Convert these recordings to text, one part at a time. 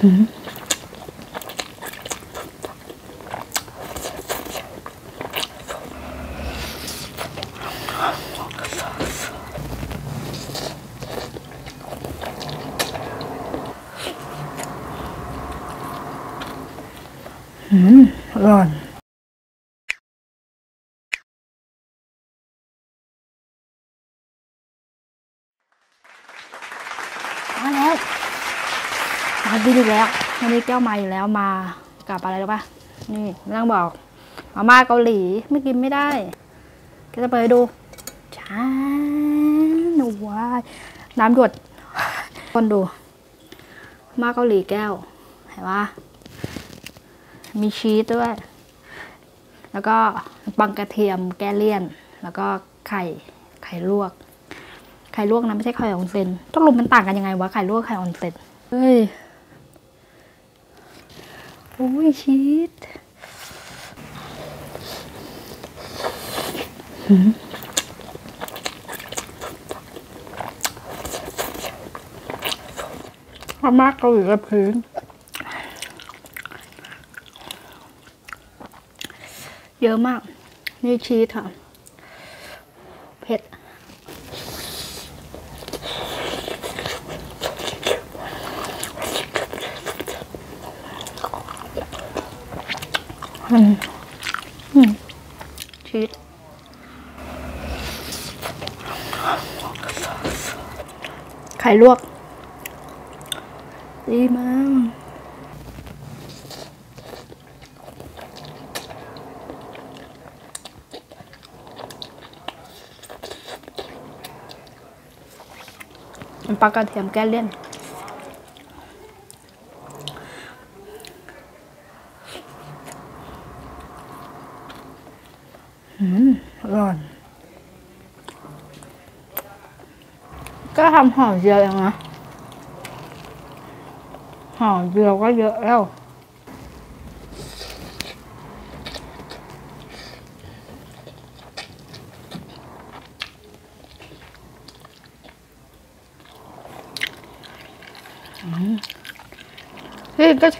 อร่อยมาแล้วมากินอีกแล้ววันนี้แก้วมาอีกแล้วมากับอะไรรู้ป่ะนี่ไม่ต้องบอกมาม่าเกาหลีไม่กินไม่ได้ก็จะเปิดดูช้าหนูว่าน้ำหยดคนดูมาเกาหลีแก้วเห็นปะมีชีสด้วยแล้วก็ปังกระเทียมแก้เลี่ยนแล้วก็ไข่ลวกนะไม่ใช่ไข่ออนเซ็นต้องรู้มันต่างกันยังไงวะไข่ลวกไข่ออนเซ็นเฮ้ยโอ้ยชีสมากเกาหลีกับพื้นเยอะมากนี่ชีสค่ะเผ็ดชีสไข่ลวกดีมากปลากระเทียมแก้เลี่ยนอร่อยก็ทำห่อเดียวเองนะห่อเดียวก็เยอะแล้วเฮ้ยก็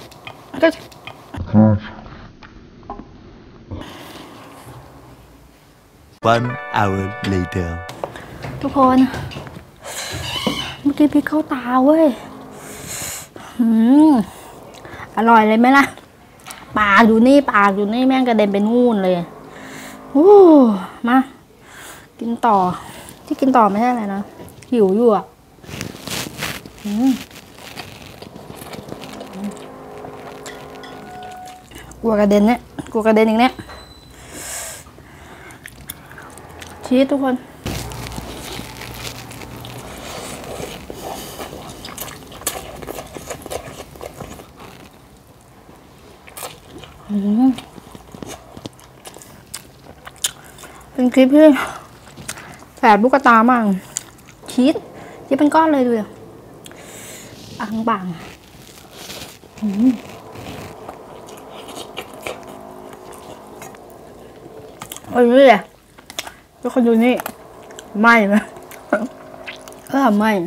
One hour later ทุกคนเมื่อกี้พริกเข้าตาเว้ยอร่อยเลยไหมล่ะปากอยู่นี่แม่งกระเด็นไปนู่นเลยมากินต่อที่กินต่อไม่ใช่อะไรนะหิวอยู่อ่ะกลัวกระเด็นอีกเนี่ยชีสทุกคนเป็นคลิปที่แสบลูกตามากชีสที่เป็นก้อนเลยดูดิอ่างบางโอ้ยนี่แหละทุกคนดูนี่ไหม้ไหมไหม้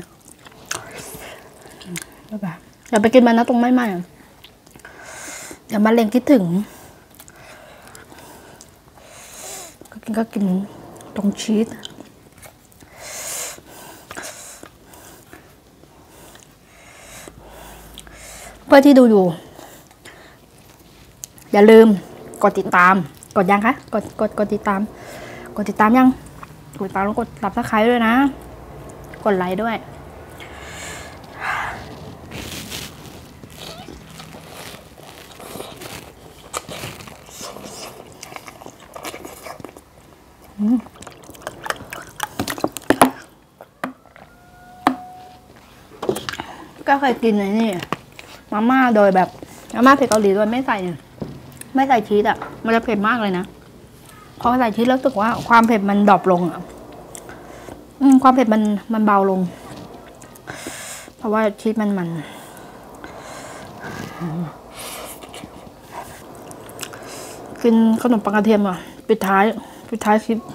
อย่าไปกินมันนะตรงไหม้อย่ามาเล็งคิดถึงก็กินตรงชีสเพื่อที่ดูอยู่อย่าลืมกดติดตามกดยังคะกดติดตามยังกดติดตามแล้วกดซับสไครบ์ด้วยนะกดไลค์ด้วยก็เคยกินเลยนี่มาม่าโดยแบบมาม่าเผ็ดเกาหลีโดยไม่ใส่ชีสอ่ะมันจะเผ็ดมากเลยนะพอใส่ชีสแล้วรู้สึกว่าความเผ็ดมันดรอปลงอ่ะความเผ็ดมันเบาลงเพราะว่าชีสมันกินขนมปังกระเทียมอ่ะปิดท้ายคลิป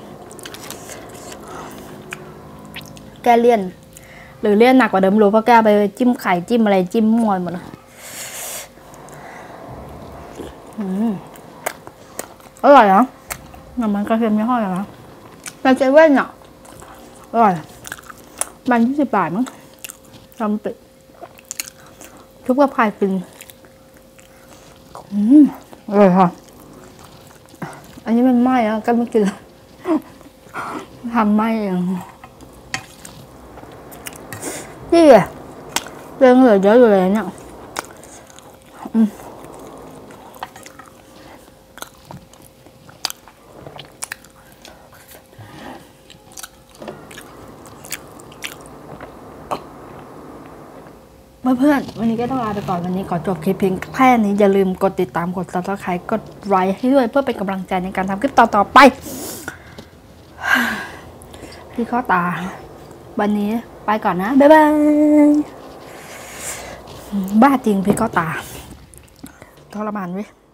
แก้เลี่ยนหรือเลี่ยนหนักกว่าเดิมรู้เพราะแก้ไปจิ้มไข่จิ้มอะไรจิ้มมั่วหมดเลยอร่อยเหรอน้ำมันกระเทียมยี่ห้ออะไรนะแต่เซเว่นอ่ะอร่อยมัน20 บาทมั้งทำปิดทุกกับไข่กินอร่อยค่ะอันนี้มันไหม้แล้วก็ไม่กินทำไหม้เองนี่ไงเรื่องเหลือเยอะอยู่เลยเนี่ยเพื่อนๆวันนี้ก็ต้องลาไปก่อนวันนี้ขอจบคลิปเพียงแค่นี้อย่าลืมกดติดตามกด Subscribe กดไลค์ให้ด้วยเพื่อเป็นกำลังใจในการทำคลิปต่อๆไปพี่ข้อตาวันนี้ไปก่อนนะบ๊ายบายบ้าจริงพี่ข้อตาทรมานเว้ย